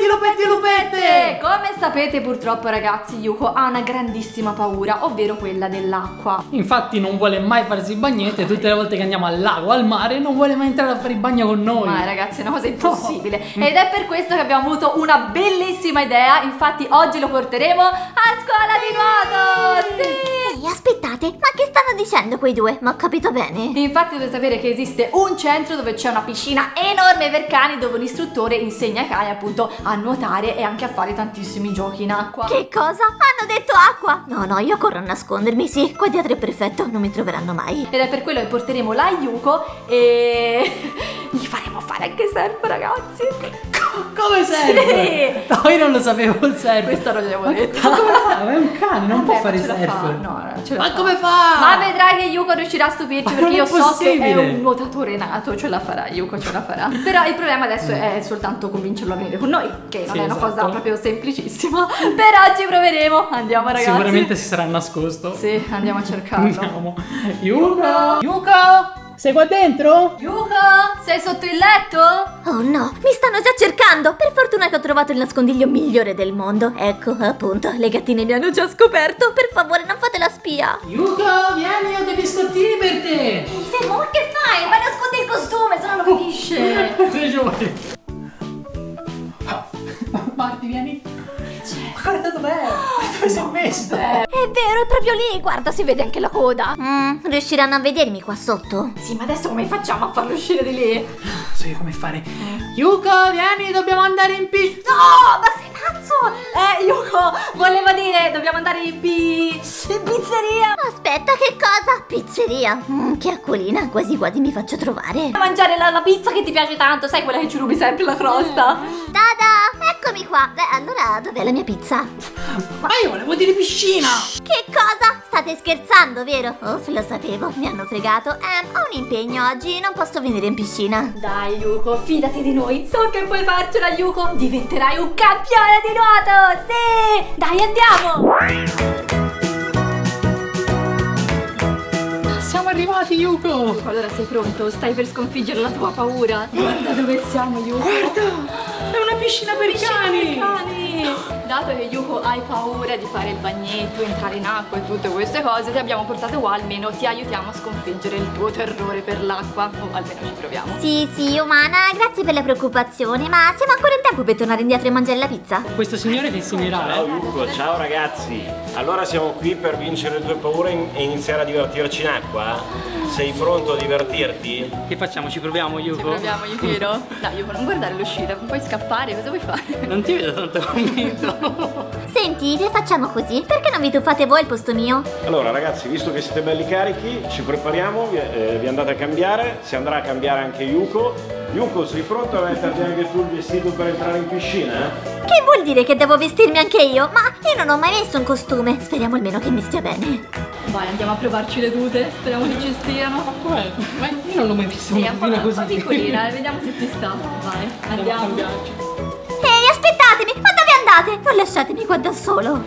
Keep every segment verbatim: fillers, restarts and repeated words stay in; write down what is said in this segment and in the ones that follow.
lupetti e lupette! Come sapete purtroppo ragazzi, Yuko ha una grandissima paura, ovvero quella dell'acqua. Infatti non vuole mai farsi il bagnetto e tutte le volte che andiamo al lago, al mare, non vuole mai entrare a fare il bagno con noi. Ma ragazzi è una cosa impossibile. No. Ed è per questo che abbiamo avuto una bellissima idea. Infatti oggi lo porteremo a scuola di nuoto. Sì! Ehi, aspettate, ma che stanno dicendo quei due? Ma ho capito bene. Infatti dovete sapere che esiste un centro dove c'è una piscina enorme per cani, dove un istruttore insegna ai cani appunto a nuotare e anche a fare tantissimi giochi in acqua. Che cosa? Hanno detto acqua? No, no, io corro a nascondermi, sì, qua dietro è perfetto, non mi troveranno mai. Ed è per quello che porteremo la Yuko e gli faremo fare anche surf, ragazzi. Come surf? Sì. No, io non lo sapevo il surf. Questo non gliel'avevo detto. Ma come fa? È un cane, non Vabbè, può fare ce la surf. fa. No, no, ce la Ma fa. come fa? Ma vedrai che Yuko riuscirà a stupirci, Ma perché io non è so che è possibile. un nuotatore nato, ce la farà, Yuko ce la farà. Però il problema adesso è soltanto convincerlo a venire con noi, che non Sì, è una esatto. cosa proprio semplicissima. Per oggi proveremo. Andiamo ragazzi. Sicuramente si sarà nascosto. Sì, andiamo a cercarlo. Andiamo. Yuko! Yuko! Sei qua dentro? Yuko, sei sotto il letto? Oh no, mi stanno già cercando. Per fortuna che ho trovato il nascondiglio migliore del mondo. Ecco, appunto, le gattine mi hanno già scoperto. Per favore, non fate la spia. Yuko, vieni, ho dei biscottini per te. Fermo, ma che fai? Vai a nascondere il costume, se no non capisce. Tre giorni. Marti, vieni. Ma guarda dov'è? Dove si è messo? È vero, è proprio lì. Guarda, si vede anche la coda. Mm, riusciranno a vedermi qua sotto? Sì, ma adesso come facciamo a farlo uscire di lì? So io come fare. Yuko, vieni, dobbiamo andare in piscina. No, ma sei pazzo? Eh, Yuko, voleva dire dobbiamo andare in pi... in pizzeria. Aspetta, che cosa? Pizzeria? Mm, che acquolina, quasi quasi mi faccio trovare. A mangiare la, la pizza che ti piace tanto, sai quella che ci rubi sempre la crosta? Tada, eccomi qua. Beh, allora dov'è la mia pizza? Ma io volevo dire piscina. Che cosa? State scherzando, vero? Oh, lo sapevo, mi hanno fregato. Eh, ho un impegno oggi, non posso venire in piscina. Dai Yuko, fidati di noi, so che puoi farcela Yuko, diventerai un campione di nuoto, sì! Dai andiamo! Siamo arrivati, Yuko. Allora sei pronto? Stai per sconfiggere la tua paura? Guarda dove siamo Yuko! Guarda, è una piscina per i cani. cani! Dato che Yuko hai paura di fare il bagnetto, entrare in acqua e tutte queste cose, ti abbiamo portato qua, almeno ti aiutiamo a sconfiggere il tuo terrore per l'acqua, o almeno ci proviamo. Sì, sì, umana, grazie per la preoccupazione, ma siamo ancora in tempo per tornare indietro e mangiare la pizza? Questo signore ti insegnerà. Ciao Yuko, ciao ragazzi. Allora siamo qui per vincere le tue paure e iniziare a divertirci in acqua? Sei pronto a divertirti? Che facciamo? Ci proviamo, Yuko? Ci proviamo, Yukiro? Dai Yuko, non guardare l'uscita, puoi scappare, cosa vuoi fare? Non ti vedo tanto convinto. Sentite, facciamo così, perché non vi tuffate voi al posto mio? Allora ragazzi, visto che siete belli carichi, ci prepariamo, vi, eh, vi andate a cambiare, si andrà a cambiare anche Yuko. Yuko, sei pronto a metterti anche tu il vestito per entrare in piscina? Che vuol dire che devo vestirmi anche io? Ma io non ho mai messo un costume, speriamo almeno che mi stia bene. Vai, andiamo a provarci le tute, speriamo che ci stiano. Ma com'è? Ma io non l'ho mai vista Sì, una è un po', piscina un po' così. piccolina, vediamo se ti sta. Vai, andiamo. Ehi, aspettatemi, ma dove andate? Non lasciatemi qua da solo.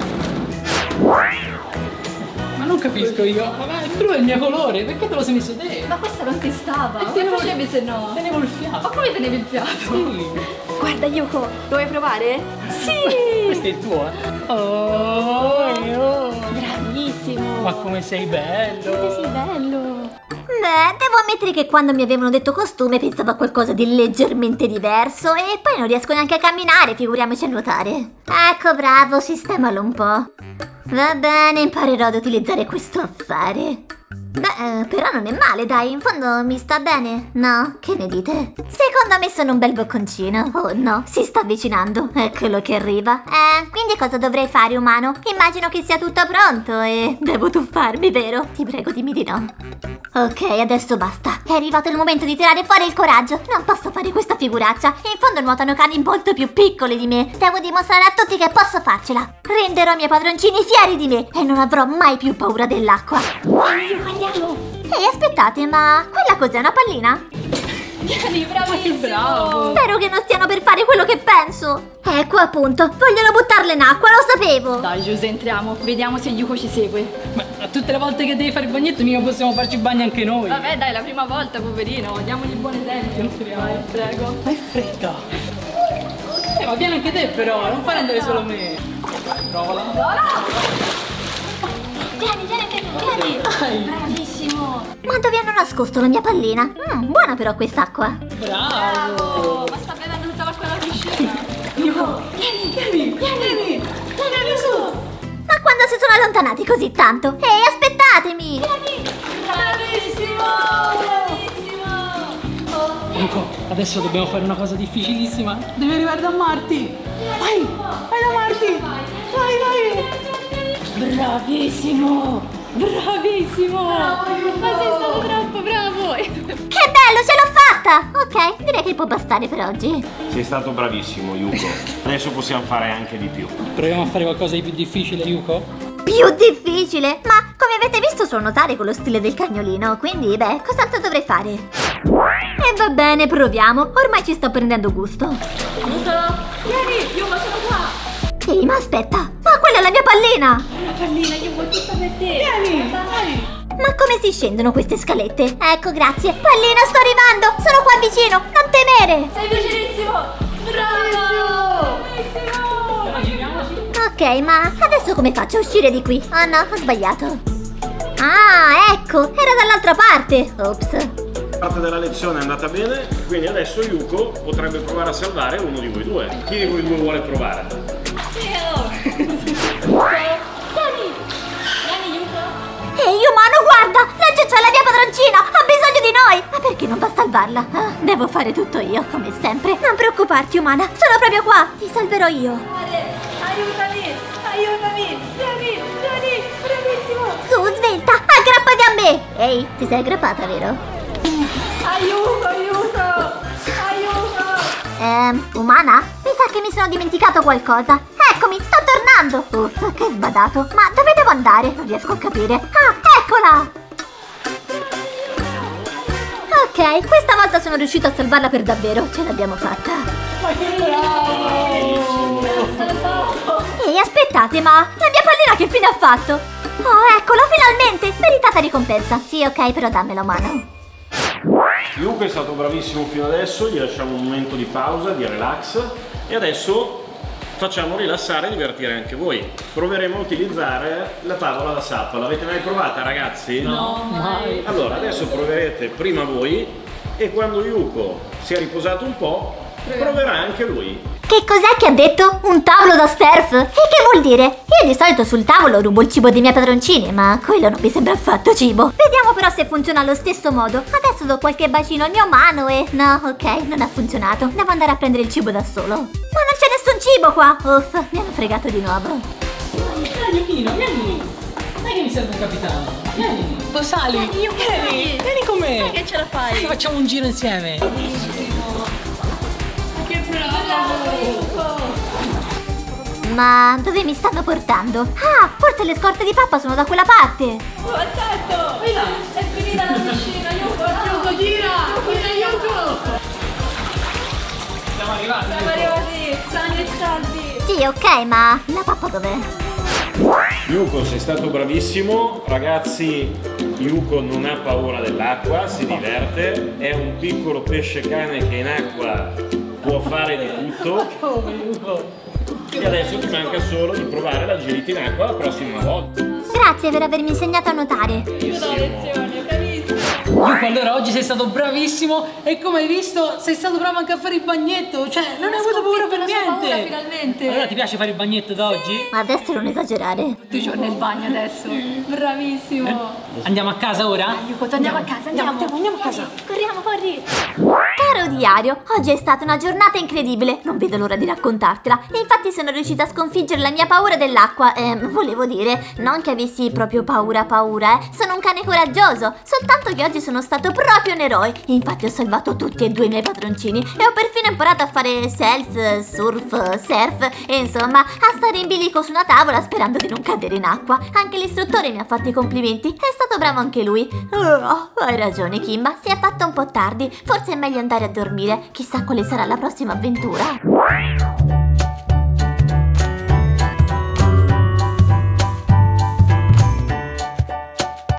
Ma non capisco io. Ma il blu è il mio colore, perché te lo sei messo te? Ma questa non ti stava, E come tenevo- facevi se no? Tenevo il Ma fiato. come tenevi il fiato? Sì. Guarda Yuko, lo vuoi provare? Sì! Questo è il tuo, eh? Oh, io. Bravissimo! Ma come sei bello. Come sei bello! Beh, devo ammettere che quando mi avevano detto costume pensavo a qualcosa di leggermente diverso e poi non riesco neanche a camminare, figuriamoci a nuotare. Ecco, bravo, sistemalo un po'. Va bene, imparerò ad utilizzare questo affare. Beh, eh, però non è male, dai, in fondo mi sta bene, no? Che ne dite? Secondo me sono un bel bocconcino. Oh no, si sta avvicinando, eccolo che arriva. Eh, quindi cosa dovrei fare, umano? Immagino che sia tutto pronto e devo tuffarmi, vero? Ti prego, dimmi di no. Ok, adesso basta. È arrivato il momento di tirare fuori il coraggio. Non posso fare questa figuraccia. In fondo nuotano cani molto più piccoli di me. Devo dimostrare a tutti che posso farcela. Renderò i miei padroncini fieri di me e non avrò mai più paura dell'acqua. Andiamo! Ehi, aspettate, ma quella cos'è, una pallina? Vieni, bravissimo! bravo! Spero che non stiano per fare quello che penso. Ecco appunto, vogliono buttarla in acqua, lo sapevo. Dai Giuse, entriamo, vediamo se Yuko ci segue. Ma tutte le volte che devi fare il bagnetto mica possiamo farci il bagno anche noi. Vabbè dai, la prima volta, poverino, diamogli il buon esempio. Vai, prego. Fai fretta. Eh, ma vieni anche te però, non fai andare solo me. Provala. No, no! Vieni, vieni, vieni, vieni! Bravissimo! Ma dove hanno nascosto la mia pallina? Mm, buona però quest'acqua. Bravo! Ma sta bevendo tutta l'acqua della piscina! Yuko, vieni, vieni, vieni, vieni su! Ma quando si sono allontanati così tanto? Ehi, aspettatemi! Vieni! Bravissimo! Bravissimo! Yuko, adesso dobbiamo fare una cosa difficilissima. Devi arrivare da Marty. Vai, vai da Marty. Vai, vai. Bravissimo, bravissimo. Ma sei stato troppo bravo! Che bello, ce l'ho fatta! Ok, direi che può bastare per oggi. Sei stato bravissimo, Yuko. Adesso possiamo fare anche di più. Proviamo a fare qualcosa di più difficile, Yuko. Più difficile? Ma come avete visto so nuotare con lo stile del cagnolino, quindi beh, cos'altro dovrei fare? E va bene, proviamo. Ormai ci sto prendendo gusto. Aiuto! Vieni, Yuko, sono qua! Ehi, ma aspetta! Ma quella è la mia pallina! La pallina, Yuko, è tutta per te! Vieni, vai. Ma come si scendono queste scalette? Ecco, grazie. Pallina, sto arrivando! Sono qua vicino! Non temere! Sei vicinissimo! Bravo! Bravissimo! Ok, ma adesso come faccio a uscire di qui? Ah no, ho sbagliato. Ah, ecco, era dall'altra parte. Ops. Parte della lezione è andata bene, quindi adesso Yuko potrebbe provare a salvare uno di voi due. Chi di voi due vuole provare? Io! Vieni! Vieni, Yuko! Ehi, umano, guarda! Laggiù c'è la mia padroncina! Ha bisogno di noi! Ma perché non va a salvarla? Ah, devo fare tutto io, come sempre. Non preoccuparti, umana, sono proprio qua! Ti salverò io! Aiutami! Aiutami! Vieni! Vieni! Bravissimo! Su, svelta! Aggrappati a me! Ehi, ti sei aggrappata, vero? Aiuto! Aiuto! Aiuto! Ehm, umana? Mi sa che mi sono dimenticato qualcosa. Eccomi, sto tornando! Uff, che sbadato. Ma dove devo andare? Non riesco a capire. Ah, eccola! Ok, questa volta sono riuscito a salvarla per davvero. Ce l'abbiamo fatta. Ma che bravo! Ehi, aspettate, ma la mia pallina che fine ha fatto? Oh, eccolo, finalmente! Meritata ricompensa. Sì, ok, però dammela, umano. Yuko è stato bravissimo fino adesso, gli lasciamo un momento di pausa, di relax e adesso facciamo rilassare e divertire anche voi. Proveremo a utilizzare la tavola da sappa. L'avete mai provata, ragazzi? No, mai. Allora, adesso proverete prima voi e quando Yuko si è riposato un po', proverà anche lui. Che cos'è che ha detto? Un tavolo da surf? E che vuol dire? Io di solito sul tavolo rubo il cibo dei miei padroncini, ma quello non mi sembra affatto cibo. Vediamo però se funziona allo stesso modo. Adesso do qualche bacino al mio umano e... No, ok, non ha funzionato. Devo andare a prendere il cibo da solo. Ma non c'è nessun cibo qua! Uff, mi hanno fregato di nuovo. Dai, Yukino, vieni. Dai che mi serve un capitano. Vieni. Tu sali. Vieni, Yuko, Vieni, vieni con me. Sai che ce la fai? Dai, facciamo un giro insieme. Che bravo! Ma dove mi stanno portando? Ah, forse le scorte di pappa sono da quella parte. Oh, attento! È finita la piscina, Yuko! Yuko, gira! Gira, Yuko! Siamo arrivati. Siamo arrivati! Sani e salvi! Sì, ok, ma la pappa dov'è? Yuko, sei stato bravissimo. Ragazzi, Yuko non ha paura dell'acqua, si diverte. È un piccolo pesce cane che in acqua può fare di tutto. Come, Yuko? E adesso ti manca solo di provare l'agility in acqua la prossima volta. Grazie per avermi insegnato a nuotare. Io do lezione, bravissimo. Yuko, allora oggi sei stato bravissimo e come hai visto sei stato bravo anche a fare il bagnetto, cioè non hai avuto paura per la sua niente. paura, finalmente. Allora ti piace fare il bagnetto da oggi? Ma adesso non esagerare. Tutti i giorni nel bagno adesso. Bravissimo. Andiamo a casa ora? Yuko, andiamo a casa, andiamo, andiamo, andiamo a casa. Corriamo, corri. Caro diario, oggi è stata una giornata incredibile. Non vedo l'ora di raccontartela. E infatti sono riuscita a sconfiggere la mia paura dell'acqua. Eh, volevo dire, non che avessi proprio paura paura, eh. Sono un cane coraggioso. Soltanto che oggi sono stato proprio un eroe. Infatti ho salvato tutti e due i miei padroncini. E ho perfino imparato a fare self, surf, surf. E insomma, a stare in bilico su una tavola sperando di non cadere in acqua. Anche l'istruttore mi ha fatto i complimenti. È stato bravo anche lui. Oh, hai ragione, Kimba. Si è fatto un po' tardi. Forse è meglio andare a dormire. Chissà quale sarà la prossima avventura.